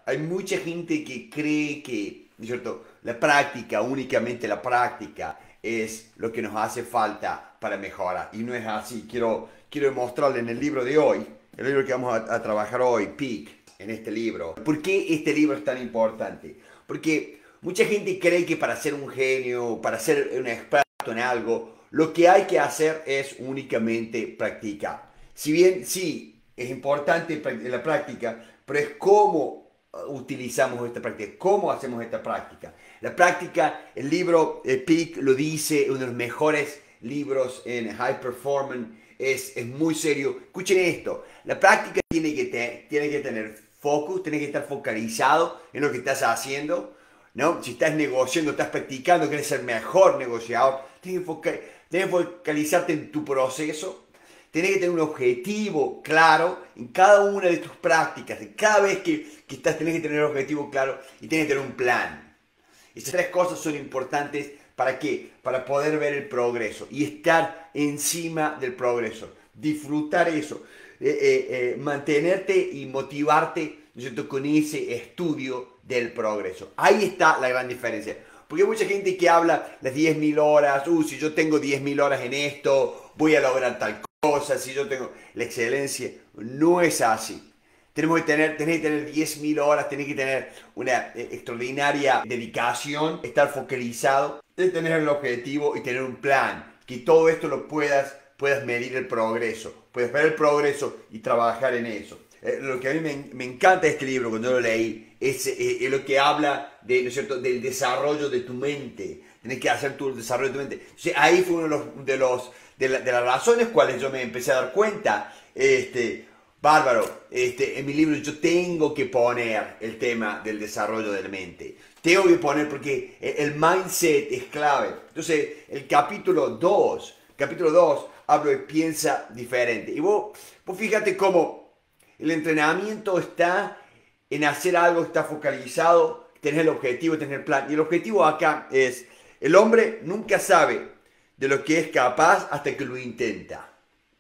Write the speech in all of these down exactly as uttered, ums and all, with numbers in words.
hay mucha gente que cree que, ¿no es cierto?, la práctica, únicamente la práctica, es lo que nos hace falta para mejorar. Y no es así. Quiero, quiero mostrarle en el libro de hoy, el libro que vamos a, a trabajar hoy, Peak, en este libro. ¿Por qué este libro es tan importante? Porque mucha gente cree que para ser un genio, para ser un experto en algo, lo que hay que hacer es únicamente practicar. Si bien sí, es importante la práctica, pero es cómo utilizamos esta práctica, cómo hacemos esta práctica. La práctica, el libro eh, Peak lo dice, uno de los mejores libros en High Performance, es, es muy serio. Escuchen esto, la práctica tiene que, te, tiene que tener focus, tiene que estar focalizado en lo que estás haciendo, ¿no? Si estás negociando, estás practicando, quieres ser mejor negociador, tienes que, foca tienes que focalizarte en tu proceso. Tienes que tener un objetivo claro en cada una de tus prácticas. Cada vez que, que estás, tienes que tener un objetivo claro y tienes que tener un plan. Estas tres cosas son importantes. ¿Para qué? Para poder ver el progreso y estar encima del progreso. Disfrutar eso. Eh, eh, eh, mantenerte y motivarte, ¿no es cierto?, con ese estudio del progreso. Ahí está la gran diferencia. Porque hay mucha gente que habla las diez mil horas. Uh, si yo tengo diez mil horas en esto, voy a lograr tal cosa. Si yo tengo la excelencia. No es así. Tenemos que tener, tenés que tener diez mil horas, tenés que tener una eh, extraordinaria dedicación, estar focalizado, tener el objetivo y tener un plan. Que todo esto lo puedas, puedas medir el progreso. Puedes ver el progreso y trabajar en eso. Eh, lo que a mí me, me encanta de este libro, cuando lo leí, es, eh, es lo que habla de, ¿no es cierto?, del desarrollo de tu mente. Tienes que hacer tu desarrollo de tu mente. Entonces, ahí fue uno de, los, de, los, de, la, de las razones cuales yo me empecé a dar cuenta. Este, bárbaro, este, en mi libro yo tengo que poner el tema del desarrollo de la mente. Tengo que poner porque el mindset es clave. Entonces, el capítulo dos, capítulo dos, hablo de piensa diferente. Y vos, vos fíjate cómo el entrenamiento está en hacer algo, está focalizado, tener el objetivo, tener el plan. Y el objetivo acá es, el hombre nunca sabe de lo que es capaz hasta que lo intenta.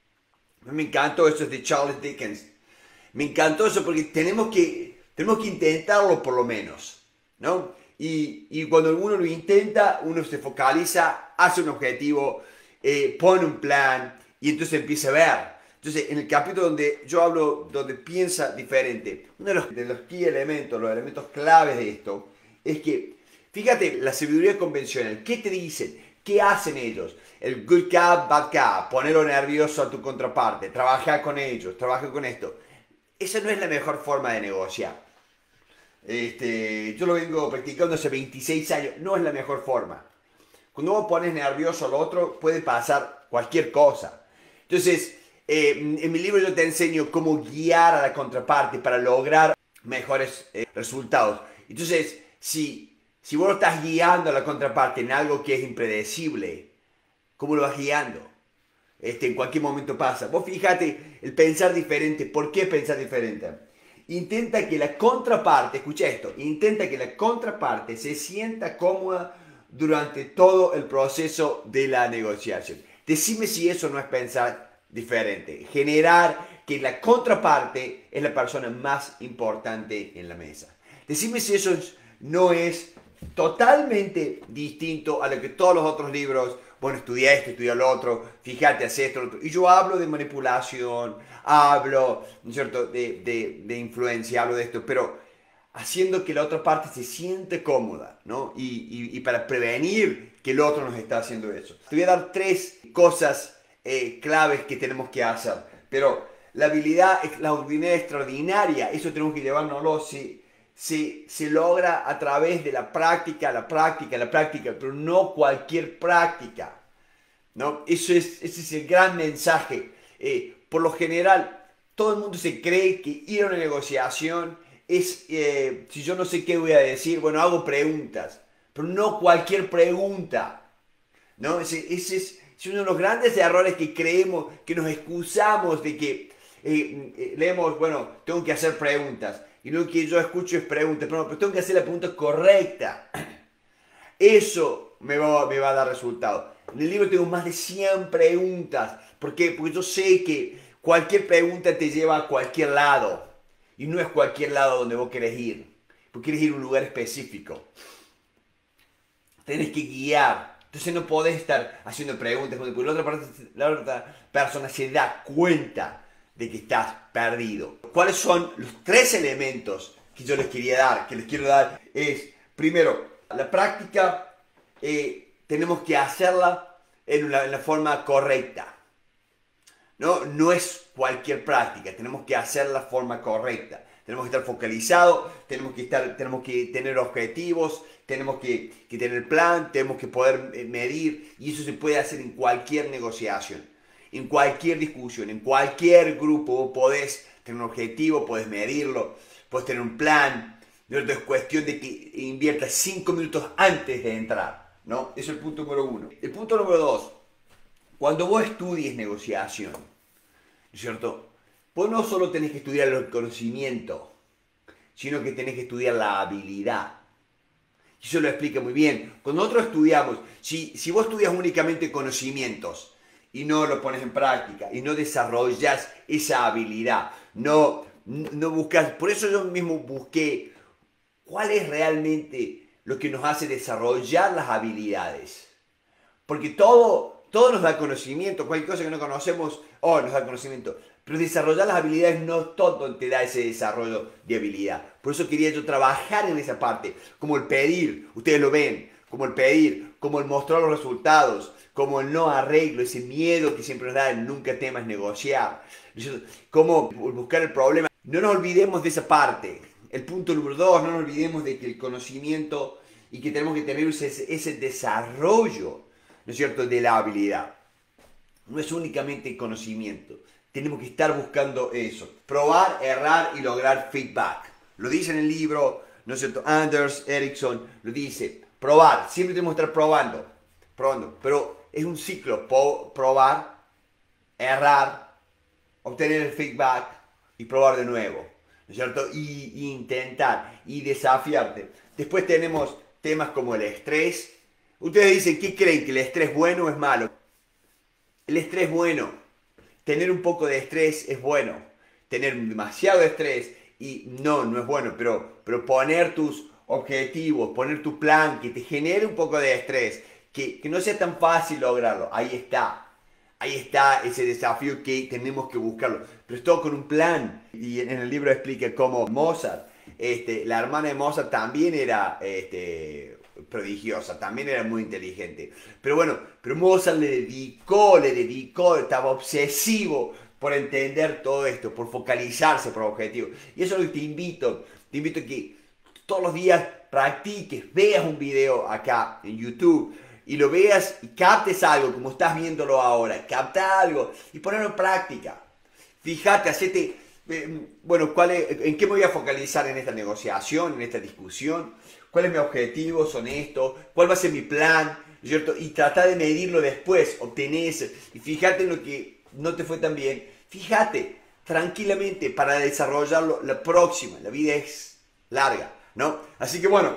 Me encantó eso de Charles Dickens. Me encantó eso porque tenemos que, tenemos que intentarlo por lo menos, ¿no? Y, y cuando uno lo intenta, uno se focaliza, hace un objetivo, eh, pone un plan y entonces empieza a ver. Entonces, en el capítulo donde yo hablo, donde piensa diferente, uno de los, de los key elementos, los elementos claves de esto, es que, fíjate, la sabiduría convencional, ¿qué te dicen? ¿Qué hacen ellos? El good cop, bad cop, ponerlo nervioso a tu contraparte, trabajar con ellos, trabajar con esto. Esa no es la mejor forma de negociar. Este, yo lo vengo practicando hace veintiséis años, no es la mejor forma. Cuando vos pones nervioso al otro, puede pasar cualquier cosa. Entonces, Eh, en mi libro yo te enseño cómo guiar a la contraparte para lograr mejores eh, resultados. Entonces, si, si vos lo estás guiando a la contraparte en algo que es impredecible, ¿cómo lo vas guiando? Este, en cualquier momento pasa. Vos fíjate, el pensar diferente. ¿Por qué pensar diferente? Intenta que la contraparte, escucha esto, intenta que la contraparte se sienta cómoda durante todo el proceso de la negociación. Decime si eso no es pensar diferente, generar que la contraparte es la persona más importante en la mesa. Decime si eso no es totalmente distinto a lo que todos los otros libros, bueno, estudia esto, estudia lo otro, fíjate, haz esto, lo otro. Y yo hablo de manipulación, hablo, ¿no es cierto?, de, de, de influencia, hablo de esto, pero haciendo que la otra parte se siente cómoda, ¿no? Y, y, y para prevenir que el otro nos está haciendo eso. Te voy a dar tres cosas Eh, claves que tenemos que hacer, pero la habilidad, la habilidad extraordinaria, eso tenemos que llevárnoslo, se, se, se logra a través de la práctica, la práctica, la práctica, pero no cualquier práctica, ¿no? Eso es, ese es el gran mensaje. Eh, por lo general, todo el mundo se cree que ir a una negociación es, eh, si yo no sé qué voy a decir, bueno, hago preguntas, pero no cualquier pregunta, ¿no? Ese, ese es Es uno de los grandes errores que creemos, que nos excusamos de que eh, eh, leemos, bueno, tengo que hacer preguntas. Y lo que yo escucho es preguntas, pero, no, pero tengo que hacer la pregunta correcta. Eso me va, me va a dar resultado. En el libro tengo más de cien preguntas. ¿Por qué? Porque yo sé que cualquier pregunta te lleva a cualquier lado. Y no es cualquier lado donde vos querés ir. porque quieres ir a un lugar específico. Tienes que guiar. Entonces no podés estar haciendo preguntas, porque la otra, parte, la otra persona se da cuenta de que estás perdido. ¿Cuáles son los tres elementos que yo les quería dar, que les quiero dar? Es, primero, la práctica eh, tenemos que hacerla en la, en la forma correcta. ¿No? No es cualquier práctica, tenemos que hacerla de la forma correcta. Tenemos que estar focalizados, tenemos que, estar, tenemos que tener objetivos, tenemos que, que tener plan, tenemos que poder medir, y eso se puede hacer en cualquier negociación, en cualquier discusión, en cualquier grupo. Podés tener un objetivo, podés medirlo, podés tener un plan. Es cuestión de que inviertas cinco minutos antes de entrar, ¿no? Eso es el punto número uno. El punto número dos, cuando vos estudies negociación, ¿no es cierto? Vos no solo tenés que estudiar el conocimiento, sino que tenés que estudiar la habilidad. Y eso lo explica muy bien. Cuando nosotros estudiamos, si, si vos estudias únicamente conocimientos y no lo pones en práctica y no desarrollas esa habilidad, no, no buscas, por eso yo mismo busqué cuál es realmente lo que nos hace desarrollar las habilidades. Porque todo, todo nos da conocimiento, cualquier cosa que no conocemos, oh, nos da conocimiento. Pero desarrollar las habilidades no todo te da ese desarrollo de habilidad. Por eso quería yo trabajar en esa parte, como el pedir, ustedes lo ven, como el pedir, como el mostrar los resultados, como el no arreglo, ese miedo que siempre nos da el nunca temas negociar, como buscar el problema. No nos olvidemos de esa parte. El punto número dos, no nos olvidemos de que el conocimiento y que tenemos que tener ese, ese desarrollo, ¿no es cierto?, de la habilidad. No es únicamente conocimiento. Tenemos que estar buscando eso. Probar, errar y lograr feedback. Lo dice en el libro, ¿no es cierto? Anders Ericsson lo dice. Probar. Siempre tenemos que estar probando. Probando. Pero es un ciclo. Probar, errar, obtener el feedback y probar de nuevo. ¿No es cierto? Y, y intentar y desafiarte. Después tenemos temas como el estrés. Ustedes dicen, ¿qué creen? ¿Que el estrés es bueno o es malo? El estrés es bueno. Tener un poco de estrés es bueno. Tener demasiado estrés y no, no es bueno. Pero, pero poner tus objetivos, poner tu plan que te genere un poco de estrés, que, que no sea tan fácil lograrlo. Ahí está. Ahí está ese desafío que tenemos que buscarlo. Pero es todo con un plan. Y en el libro explica cómo Mozart, este, la hermana de Mozart también era este, prodigiosa, también era muy inteligente. Pero bueno, pero Mozart le dedicó, le dedicó, estaba obsesivo por entender todo esto, por focalizarse por objetivos. Y eso es lo que te invito, te invito a que todos los días practiques, veas un video acá en YouTube y lo veas y captes algo como estás viéndolo ahora, capta algo y ponerlo en práctica. Fíjate, hacete, eh, bueno, ¿cuál es, ¿en qué me voy a focalizar en esta negociación, en esta discusión? ¿Cuál es mi objetivo? ¿Son estos? ¿Cuál va a ser mi plan? ¿Cierto? Y trata de medirlo después, obtener eso. Y fíjate en lo que no te fue tan bien. Fíjate, tranquilamente, para desarrollarlo la próxima. La vida es larga, ¿no? Así que bueno,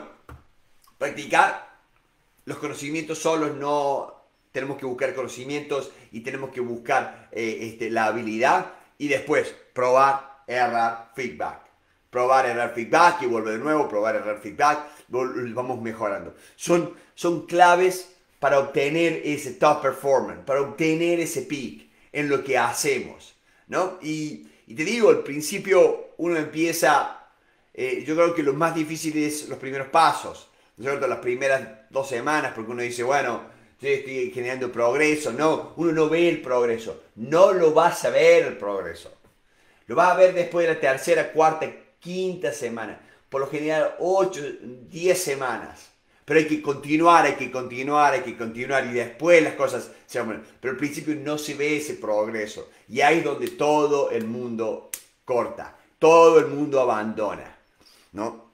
practicar los conocimientos solos no... Tenemos que buscar conocimientos y tenemos que buscar eh, este, la habilidad y después probar, errar, feedback. Probar, errar, feedback y volver de nuevo, probar, errar, feedback, vamos mejorando. Son, son claves para obtener ese top performance, para obtener ese peak en lo que hacemos, ¿no? Y, y te digo, al principio uno empieza, eh, yo creo que lo más difícil es los primeros pasos, ¿no es cierto? Las primeras dos semanas, porque uno dice, bueno, yo estoy generando progreso. No, uno no ve el progreso, no lo vas a ver el progreso. Lo vas a ver después de la tercera, cuarta, quinta semana. Por lo general, ocho, diez semanas. Pero hay que continuar, hay que continuar, hay que continuar. Y después las cosas se van. Pero al principio no se ve ese progreso. Y ahí es donde todo el mundo corta. Todo el mundo abandona, ¿no?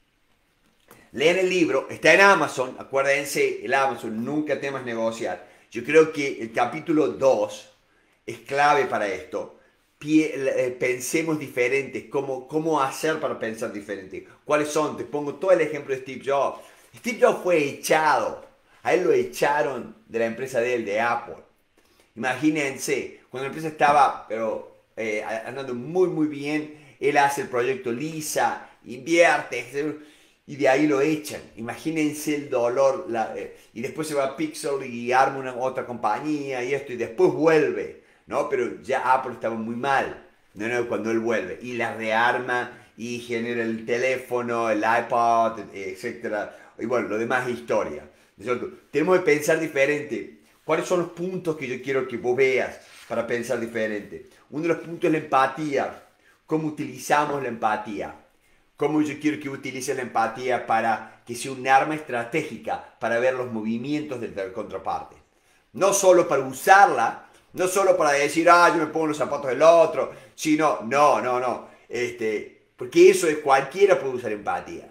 Lean el libro, está en Amazon. Acuérdense, el Amazon, nunca temas negociar. Yo creo que el capítulo dos es clave para esto. Pensemos diferentes, cómo, cómo hacer para pensar diferente, cuáles son. Te pongo todo el ejemplo de Steve Jobs. Steve Jobs fue echado, a él lo echaron de la empresa de él, de Apple. Imagínense, cuando la empresa estaba pero, eh, andando muy muy bien, él hace el proyecto Lisa invierte, y de ahí lo echan. Imagínense el dolor, la, eh, y después se va a Pixel y arma una otra compañía y esto, y después vuelve, ¿no? Pero ya Apple estaba muy mal, ¿no? No, cuando él vuelve, y la rearma, y genera el teléfono, el iPod, etcétera. Y bueno, lo demás es historia, ¿no es cierto? Tenemos que pensar diferente. ¿Cuáles son los puntos que yo quiero que vos veas para pensar diferente? Uno de los puntos es la empatía. ¿Cómo utilizamos la empatía? ¿Cómo yo quiero que utilices la empatía para que sea un arma estratégica para ver los movimientos de la contraparte? No solo para usarla, no solo para decir, ah, yo me pongo los zapatos del otro, sino, no, no, no. Este, porque eso es, cualquiera puede usar empatía.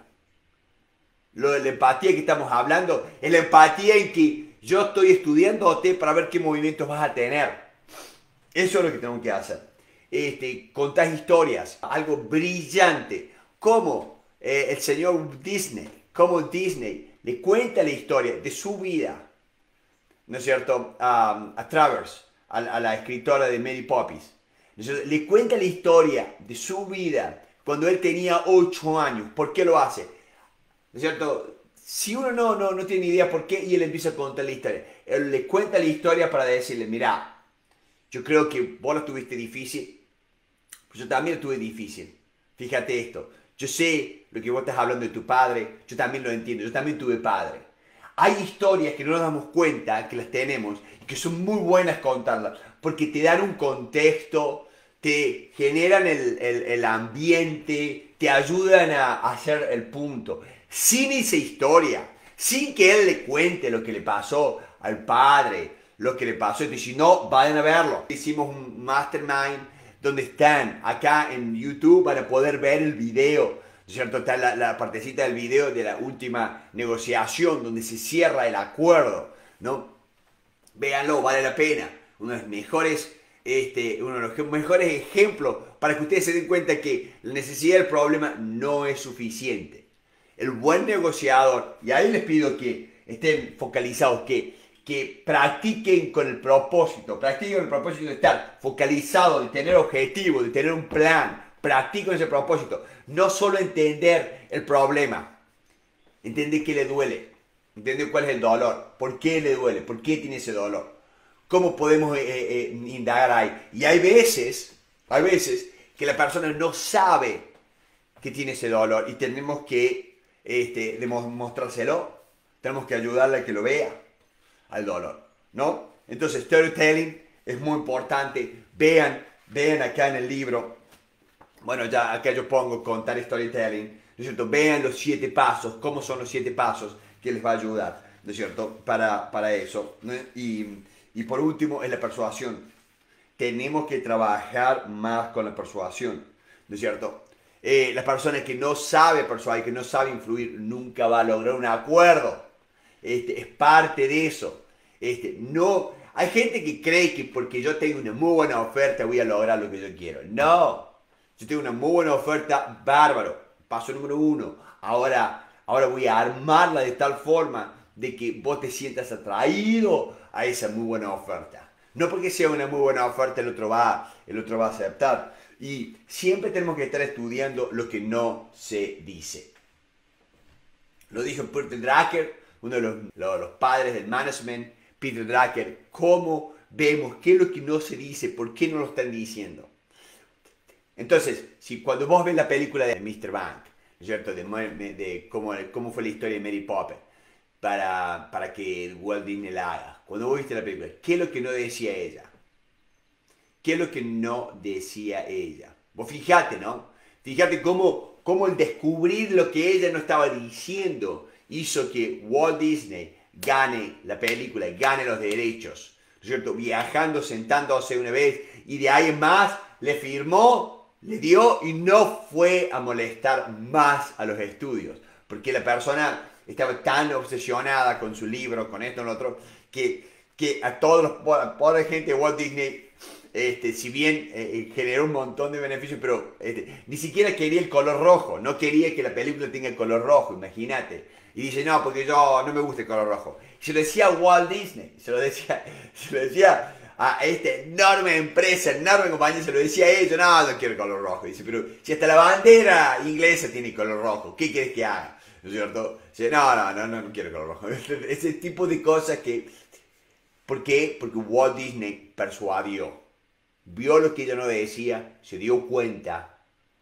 Lo de la empatía que estamos hablando es la empatía en que yo estoy estudiándote para ver qué movimientos vas a tener. Eso es lo que tenemos que hacer. Este, contás historias, algo brillante. Como eh, el señor Disney, como Disney le cuenta la historia de su vida, ¿no es cierto? A, a Travers, a, a la escritora de Mary Poppins. Entonces, le cuenta la historia de su vida cuando él tenía ocho años. ¿Por qué lo hace? ¿No es cierto? Si uno no, no, no tiene idea por qué, y él empieza a contar la historia. Él le cuenta la historia para decirle, mira, yo creo que vos lo tuviste difícil, pues yo también lo tuve difícil. Fíjate esto, yo sé lo que vos estás hablando de tu padre, yo también lo entiendo, yo también tuve padre. Hay historias que no nos damos cuenta que las tenemos y que son muy buenas contarlas, porque te dan un contexto, te generan el, el, el ambiente, te ayudan a, a hacer el punto. Sin esa historia, sin que él le cuente lo que le pasó al padre, lo que le pasó, y si no, vayan a verlo. Hicimos un mastermind donde están acá en YouTube para poder ver el video, ¿cierto? Está la, la partecita del video de la última negociación donde se cierra el acuerdo, ¿no? Véanlo, vale la pena. Uno de los mejores, este, uno de los mejores ejemplos para que ustedes se den cuenta que la necesidad del problema no es suficiente. El buen negociador, y ahí les pido que estén focalizados, que, que practiquen con el propósito, practiquen con el propósito de estar focalizado, de tener objetivos, de tener un plan. Practiquen ese propósito. No solo entender el problema, entender qué le duele, entender cuál es el dolor, por qué le duele, por qué tiene ese dolor. ¿Cómo podemos eh, eh, indagar ahí? Y hay veces, hay veces que la persona no sabe que tiene ese dolor y tenemos que este, demostrárselo, tenemos que ayudarle a que lo vea, al dolor, ¿no? Entonces, storytelling es muy importante. Vean, vean acá en el libro, bueno, ya acá yo pongo contar storytelling, ¿no es cierto? Vean los siete pasos, cómo son los siete pasos que les va a ayudar, ¿no es cierto? Para, para eso, ¿no? Y... Y por último, es la persuasión. Tenemos que trabajar más con la persuasión, ¿no es cierto? Eh, la persona que no sabe persuadir, que no sabe influir, nunca va a lograr un acuerdo. Este, es parte de eso. Este, no, hay gente que cree que porque yo tengo una muy buena oferta voy a lograr lo que yo quiero. No, yo tengo una muy buena oferta, bárbaro. Paso número uno. Ahora, ahora voy a armarla de tal forma de que vos te sientas atraído a esa muy buena oferta. No porque sea una muy buena oferta el otro va, el otro va a aceptar. Y siempre tenemos que estar estudiando lo que no se dice. Lo dijo Peter Drucker, uno de los, los, los padres del management. Peter Drucker, cómo vemos qué es lo que no se dice, por qué no lo están diciendo. Entonces, si cuando vos ves la película de míster Bank, ¿cierto? De, de, de cómo, cómo fue la historia de Mary Poppins, para, para que Walt Disney la haga. Cuando vos viste la película, ¿qué es lo que no decía ella? ¿Qué es lo que no decía ella? Vos fíjate, ¿no? Fíjate cómo, cómo el descubrir lo que ella no estaba diciendo hizo que Walt Disney gane la película, gane los derechos, ¿no es cierto? Viajando, sentándose una vez y de ahí en más le firmó, le dio y no fue a molestar más a los estudios, porque la persona estaba tan obsesionada con su libro, con esto y lo otro, que, que a todos los pobres gente de Walt Disney, este, si bien eh, generó un montón de beneficios, pero este, ni siquiera quería el color rojo, no quería que la película tenga el color rojo, imagínate. Y dice, no, porque yo no me gusta el color rojo. Se lo decía a Walt Disney, se lo decía, se lo decía a esta enorme empresa, enorme compañía, se lo decía a ellos, no, no quiero el color rojo. Dice, pero si hasta la bandera inglesa tiene color rojo, ¿qué quieres que haga? ¿No es cierto? Dice, no, no, no, no, no quiero color rojo. Ese tipo de cosas que... ¿Por qué? Porque Walt Disney persuadió. Vio lo que ella no decía, se dio cuenta,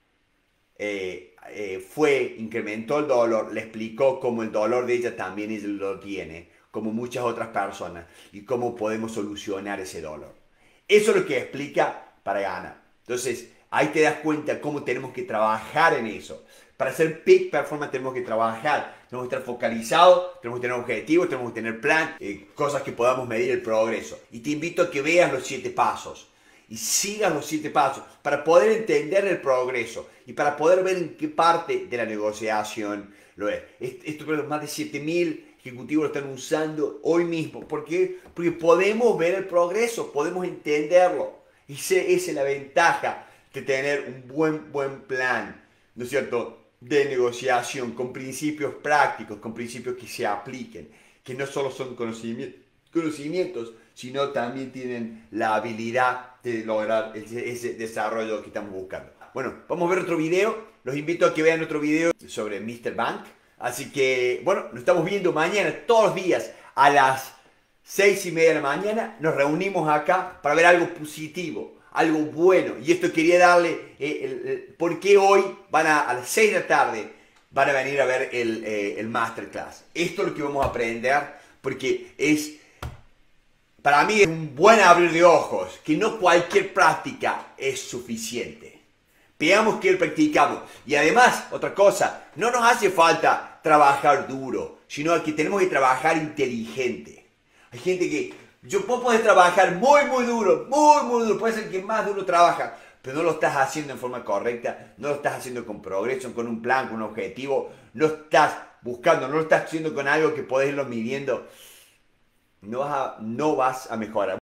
eh, eh, fue, incrementó el dolor, le explicó cómo el dolor de ella también ella lo tiene, como muchas otras personas, y cómo podemos solucionar ese dolor. Eso es lo que explica para ganar. Entonces, ahí te das cuenta cómo tenemos que trabajar en eso. Para ser peak performance tenemos que trabajar, tenemos que estar focalizados, tenemos que tener objetivos, tenemos que tener plan, eh, cosas que podamos medir el progreso. Y te invito a que veas los siete pasos y sigas los siete pasos para poder entender el progreso y para poder ver en qué parte de la negociación lo es. Esto, más de siete mil ejecutivos lo están usando hoy mismo. ¿Por qué? Porque podemos ver el progreso, podemos entenderlo. Y esa es la ventaja de tener un buen, buen plan, ¿no es cierto?, de negociación con principios prácticos, con principios que se apliquen, que no solo son conocimientos, conocimientos sino también tienen la habilidad de lograr ese, ese desarrollo que estamos buscando. Bueno, vamos a ver otro video. Los invito a que vean otro video sobre míster Bank. Así que, bueno, nos estamos viendo mañana, todos los días, a las seis y media de la mañana. Nos reunimos acá para ver algo positivo, algo bueno. Y esto quería darle, eh, el, el, por qué hoy van a, a las seis de la tarde, van a venir a ver el, eh, el masterclass. Esto es lo que vamos a aprender, porque es... Para mí es un buen abrir de ojos, que no cualquier práctica es suficiente. Veamos que practicamos. Y además, otra cosa, no nos hace falta trabajar duro, sino que tenemos que trabajar inteligente. Hay gente que, yo puedo poder trabajar muy, muy duro, muy, muy duro, puede ser que más duro trabaja, pero no lo estás haciendo en forma correcta, no lo estás haciendo con progreso, con un plan, con un objetivo, no estás buscando, no lo estás haciendo con algo que podés irlo midiendo. No vas a, no vas a mejorar.